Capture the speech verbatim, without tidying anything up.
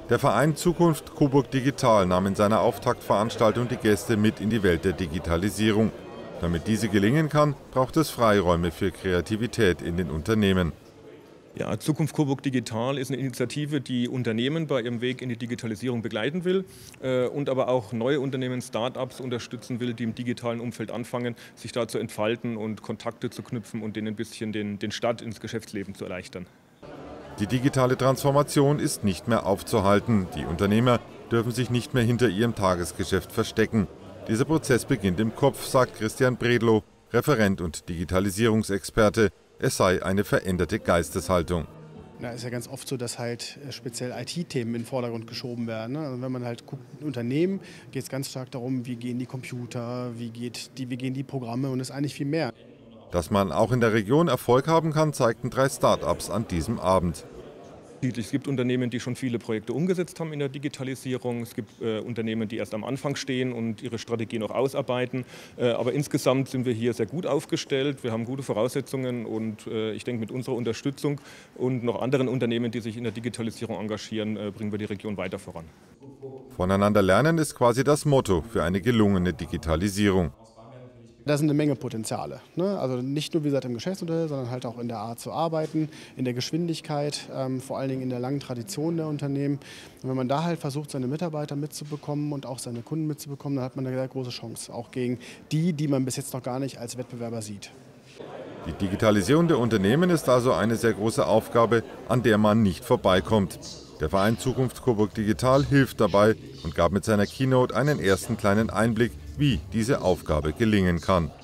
Der Verein Zukunft Coburg Digital nahm in seiner Auftaktveranstaltung die Gäste mit in die Welt der Digitalisierung. Damit diese gelingen kann, braucht es Freiräume für Kreativität in den Unternehmen. Ja, Zukunft Coburg Digital ist eine Initiative, die Unternehmen bei ihrem Weg in die Digitalisierung begleiten will äh, und aber auch neue Unternehmen, Start-ups unterstützen will, die im digitalen Umfeld anfangen, sich da zu entfalten und Kontakte zu knüpfen und denen ein bisschen den, den Start ins Geschäftsleben zu erleichtern. Die digitale Transformation ist nicht mehr aufzuhalten. Die Unternehmer dürfen sich nicht mehr hinter ihrem Tagesgeschäft verstecken. Dieser Prozess beginnt im Kopf, sagt Christian Bredlow, Referent und Digitalisierungsexperte. Es sei eine veränderte Geisteshaltung. Es ist ja ganz oft so, dass halt speziell I T-Themen in den Vordergrund geschoben werden. Also wenn man halt guckt, Unternehmen, geht es ganz stark darum, wie gehen die Computer, wie, geht die, wie gehen die Programme, und es ist eigentlich viel mehr. Dass man auch in der Region Erfolg haben kann, zeigten drei Start-ups an diesem Abend. Es gibt Unternehmen, die schon viele Projekte umgesetzt haben in der Digitalisierung. Es gibt äh, Unternehmen, die erst am Anfang stehen und ihre Strategie noch ausarbeiten. Äh, aber insgesamt sind wir hier sehr gut aufgestellt. Wir haben gute Voraussetzungen und äh, ich denke, mit unserer Unterstützung und noch anderen Unternehmen, die sich in der Digitalisierung engagieren, äh, bringen wir die Region weiter voran. Voneinander lernen ist quasi das Motto für eine gelungene Digitalisierung. Da sind eine Menge Potenziale. Ne? Also nicht nur wie gesagt im Geschäftsmodell, sondern halt auch in der Art zu arbeiten, in der Geschwindigkeit, ähm, vor allen Dingen in der langen Tradition der Unternehmen. Und wenn man da halt versucht, seine Mitarbeiter mitzubekommen und auch seine Kunden mitzubekommen, dann hat man eine sehr große Chance, auch gegen die, die man bis jetzt noch gar nicht als Wettbewerber sieht. Die Digitalisierung der Unternehmen ist also eine sehr große Aufgabe, an der man nicht vorbeikommt. Der Verein Zukunft Coburg Digital hilft dabei und gab mit seiner Keynote einen ersten kleinen Einblick, wie diese Aufgabe gelingen kann.